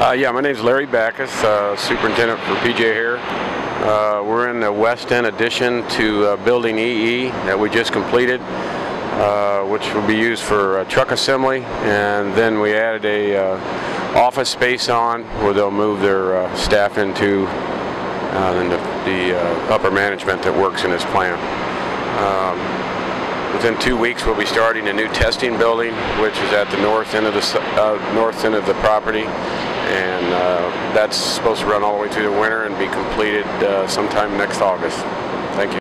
Yeah, my name is Larry Backus, Superintendent for PJ Hoerr. We're in the West End addition to Building EE that we just completed, which will be used for truck assembly, and then we added a office space on where they'll move their staff into the upper management that works in this plant. Within 2 weeks, we'll be starting a new testing building, which is at the north end of the property, and that's supposed to run all the way through the winter and be completed sometime next August. Thank you.